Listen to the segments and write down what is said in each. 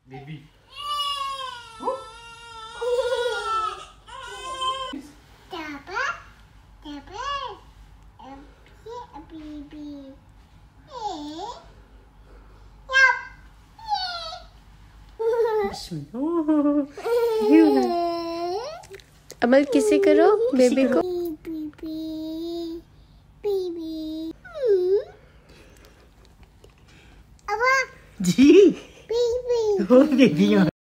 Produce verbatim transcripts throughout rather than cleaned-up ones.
baby अमल किसे करो baby को जी हो बेबी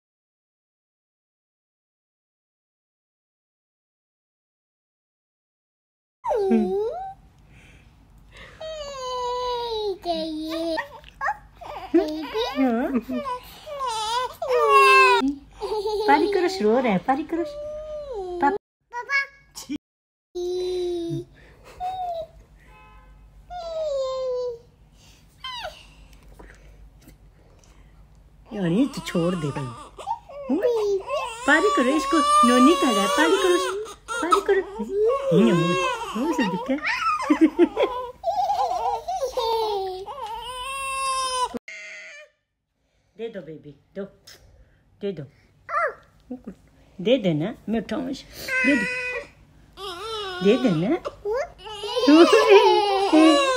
पारी करो रो रहा है पारी करो यार ये तो छोड़ दे भाई पारी करो इसको नोनी कर रहा है पारी करो पारी करो ये मुंह मुंह से दिखा दे दो बेबी दो दे दो दे देना मैं उठाऊं दे दो दे देना